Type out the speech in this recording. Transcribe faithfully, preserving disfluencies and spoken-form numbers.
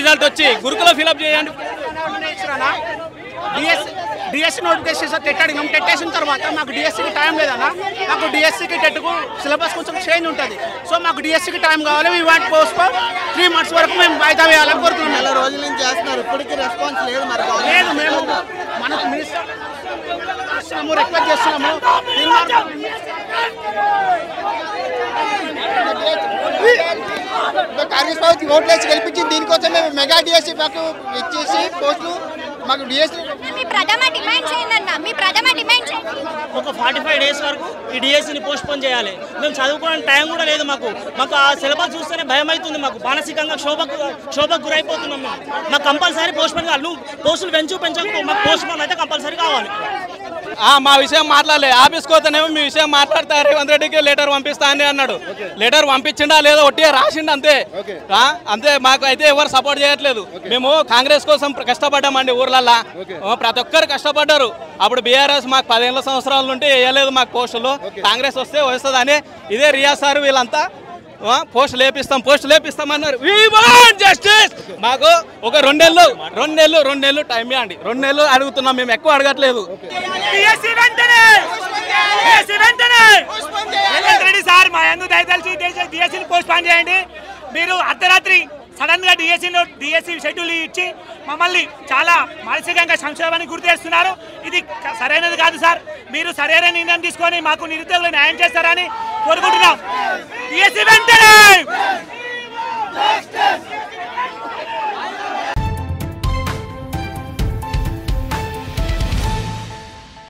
Result వచ్చి గురుకుల fill up చేయండి. డిఎస్సి నోటిఫికేషన్ టెట్ అడిగాం, టెట్ వేసిన తర్వాత మాకు డిఎస్సికి టైం లేదన్నా. మాకు డిఎస్సికి టెట్కు సిలబస్ కొంచెం చేంజ్ ఉంటుంది. సో మాకు డిఎస్సికి టైం కావాలి. We want post three months వరకు మేము వాయిదా వేయాలని కోరుతున్నాం. నెల రోజుల నుంచి చేస్తున్నారు, ఇప్పటికీ రెస్పాన్స్ లేదు. మరి లేదు, మేము మనకు మినిస్టర్ రిక్వెస్ట్ చేస్తున్నాము. కాంగ్రెస్ ప్రభుత్వం ఓట్లు వేసి గెలిపించింది దీనికోసం మేము మెగా డిఎస్సి మాకు ఇచ్చేసి పోస్టులు మాకు డిఎస్సి ఒక ఫార్టీ ఫైవ్ డేస్ వరకు ఈ డిఎస్సిని పోస్ట్ పోన్ చేయాలి. మేము చదువుకోవడానికి టైం కూడా లేదు. మాకు మాకు ఆ సిలబస్ చూస్తేనే భయం అవుతుంది. మాకు మానసికంగా క్షోభకు క్షోభకు గురైపోతున్నాం. మేము మాకు కంపల్సరీ పోస్ట్ పోన్ కావాలి. నువ్వు పోస్టులు పెంచు పెంచకు మాకు పోస్ట్ పోన్ అయితే కంపల్సరీ కావాలి. మా విషయం మాట్లాడలే, ఆఫీస్కి పోతేనేమో మీ విషయం మాట్లాడతా రేవంత్ రెడ్డికి లెటర్ పంపిస్తా అని అన్నాడు. లెటర్ పంపించిండా లేదా ఒట్టిగా రాసిండు అంతే. అంతే, మాకు అయితే ఎవరు సపోర్ట్ చేయట్లేదు. మేము కాంగ్రెస్ కోసం కష్టపడ్డామండి ఊర్లల్లా, ప్రతి ఒక్కరు కష్టపడ్డారు. అప్పుడు బీఆర్ఎస్ మాకు పదిహేను సంవత్సరాల నుండి వేయలేదు మాకు పోస్టులు. కాంగ్రెస్ వస్తే వస్తుందని ఇదే రియాజ్ సార్ వీళ్ళంతా పోస్ట్ లేపిస్తాం పోస్ట్ లేపిస్తాం అన్నారు. We want justice. మాకు ఒక రెండు నెలలు రెండు నెలలు రెండు నెలలు టైం ఇవ్వండి. రెండు నెలలు అడుగుతున్నాం, మేము ఎక్కువ అడగట్లేదు. సార్ మా ఎందుకు దయచేసి డిఎస్సీని పోస్ట్ పోన్ చేయండి. మీరు అర్ధరాత్రి సడన్ గా డిఎస్సీలో డిఎస్సీ షెడ్యూల్ ఇచ్చి మమ్మల్ని చాలా మానసికంగా సంక్షోభానికి గురి చేస్తున్నారు. ఇది సరైనది కాదు సార్. మీరు సరైన నిర్ణయం తీసుకొని మాకు నిరుద్యోగులు న్యాయం చేస్తారని కోరుకుంటున్నాం. డిఎస్సీ వెంటనే